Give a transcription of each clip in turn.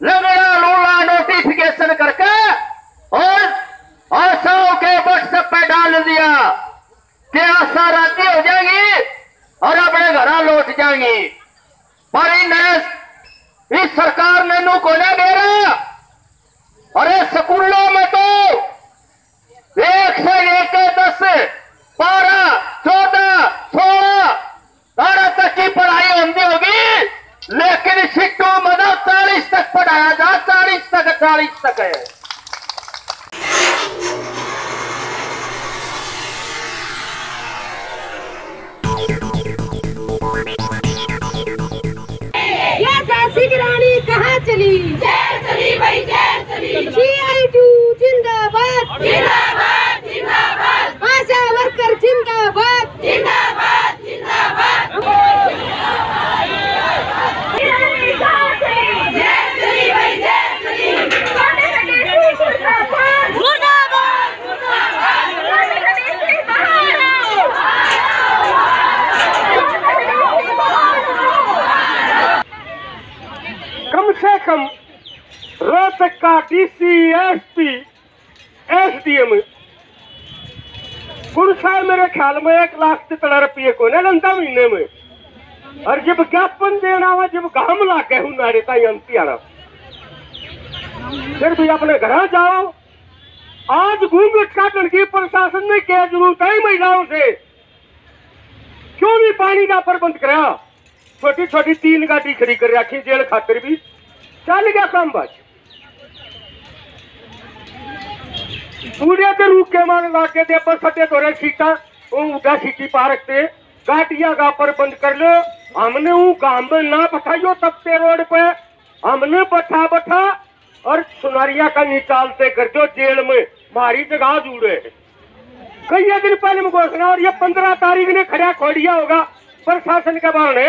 लगड़ा लूला notification करके और आशाओं के व्हाट्सएप पे डाल दिया कि आशा राजी हो जाएगी और अपने घर लौट जाएंगी। पर इस सरकार ने नु को ना घेरा। अरे स्कूलों में तो 1 से लेकर 10, 12, 14, 16 12 तक की पढ़ाई होती होगी, लेकिन सिक्कों में 40 तक पढ़ाया जा, 40 तक है। ये झांसी की रानी कहाँ चली? जेल चली भाई, जेल चली। CI2 जिंदाबाद, जिंदाबाद जिंदाबाद। आशा वर्कर जिंदाबाद, जिंदाबाद जिंदाबाद। जेल चली भाई, जेल चली। मुर्दाबाद कम से कम रोहतक का DC, SP, SDM गुरसा मेरे ख्याल में 1,17,000 रुपये को ना महीने में। और जब ज्ञापन देना हुआ, जब घाम ला के हूं नारे अंति आना, फिर तुम अपने घर जाओ। आज घूंघट काटने की प्रशासन ने क्या जरूरत है महिलाओं से? क्यों नहीं पानी का प्रबंध कराया? छोटी छोटी 3 गाड़ी खड़ी कर रखी जेल खातिर भी चल गया काम। बच पूरे तो रूक के मार लाके दे पर सटे तो रहे सीटा उड़ा सीटी पार्क से गाड़िया का प्रबंध कर लो। हमने वो काम में ना बैठाइयो तब पे रोड पे हमने बैठा और सुनारिया का निकालते कर दो जेल में मारी जगह जुड़े। कई दिन पहले में घोषणा और ये 15 तारीख ने खड़ा खोलिया होगा प्रशासन के बारे।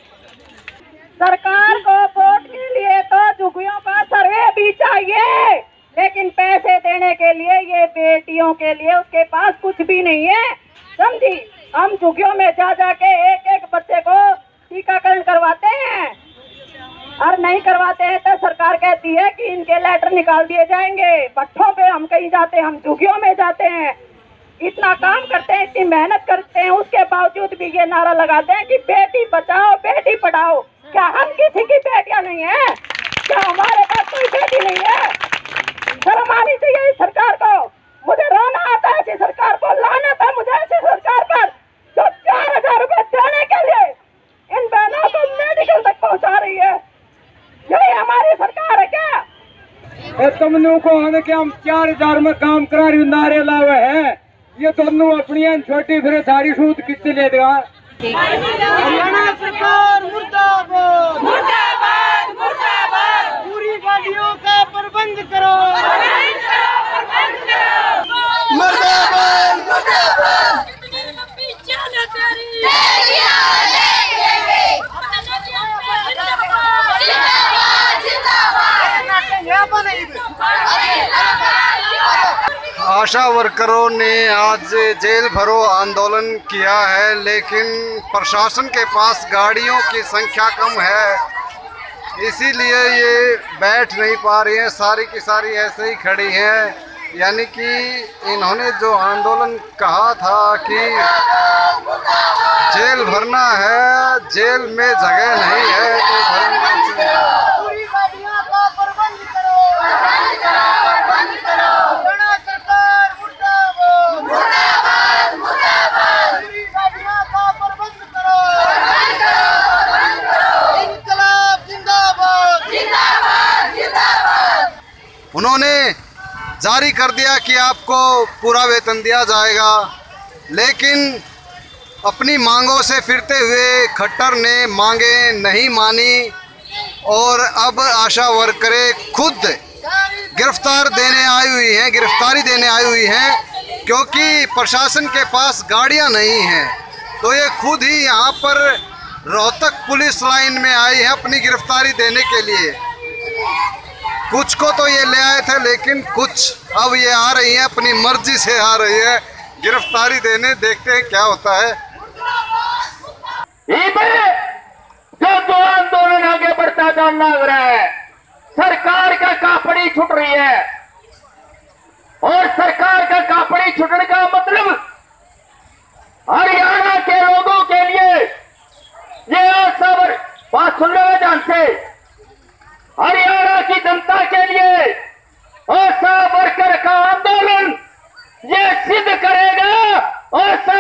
सरकार को वोट के लिए तो झुग्गियों का सर्वे भी चाहिए, लेकिन पैसे देने के लिए ये बेटियों के लिए उसके पास कुछ भी नहीं है। समझी? हम झुग्गियों में जा जाके एक बच्चे को टीकाकरण करवाते हैं और नहीं करवाते हैं तो सरकार कहती है कि इनके लेटर निकाल दिए जाएंगे। भट्ठों पे हम कहीं जाते, हम झुग्गियों में जाते हैं, इतना काम करते हैं, इतनी मेहनत करते हैं, उसके बावजूद भी ये नारा लगाते हैं कि बेटी बचाओ बेटी पढ़ाओ। क्या हम किसी की बेटियां नहीं है? क्या हमारे पास कोई बेटी नहीं है? शर्म आनी चाहिए इस सरकार को। मुझे रोना आता है ऐसी सरकार को, लानत है मुझे ऐसी सरकार पर जो 4,000 रुपए देने के लिए इन बहनों को मेडिकल तक पहुंचा रही है। यही हमारी सरकार है क्या? तुमने को हमें क्या हम 4,000 में काम करा रही नारे लावे है? ये दोनों अपनी छोटी फिर सारी सूद कितने ले देगा? हरियाणा सरकार मुर्दाबाद, मुर्दाबाद मुर्दाबाद। पूरी गाड़ियों का प्रबंध करो, मुर्दाबाद मुर्दाबाद। आशा वर्करों ने आज जेल भरो आंदोलन किया है, लेकिन प्रशासन के पास गाड़ियों की संख्या कम है, इसीलिए ये बैठ नहीं पा रही हैं। सारी की सारी ऐसे ही खड़ी हैं। यानी कि इन्होंने जो आंदोलन कहा था कि जेल भरना है, जेल में जगह नहीं है तो भरेंगे। पूरी गाड़ियों का प्रबंध करो, हरियाणा सरकार मुर्दाबाद, मुर्दाबाद मुर्दाबाद। पूरी गाड़ियों का प्रबंध करो, इनकलाब जिंदाबाद, जिंदाबाद जिंदाबाद। उन्होंने जारी कर दिया कि आपको पूरा वेतन दिया जाएगा, लेकिन अपनी मांगों से फिरते हुए खट्टर ने मांगे नहीं मानी और अब आशा वर्करें खुद गिरफ्तारी देने आई हुई हैं क्योंकि प्रशासन के पास गाड़ियां नहीं हैं। तो ये खुद ही यहाँ पर रोहतक पुलिस लाइन में आई है अपनी गिरफ्तारी देने के लिए। कुछ को तो ये ले आए थे, लेकिन कुछ अब ये आ रही हैं, अपनी मर्जी से आ रही है गिरफ्तारी देने। देखते हैं क्या होता है। जो आंदोलन आगे बढ़ता जाना लग रहा है, सरकार रही है। और सरकार का कापड़ी छुटने का मतलब हरियाणा के लोगों के लिए ये असबर बात सुन लो ध्यान से, हरियाणा की जनता के लिए आशा वर्कर का आंदोलन ये सिद्ध करेगा आशा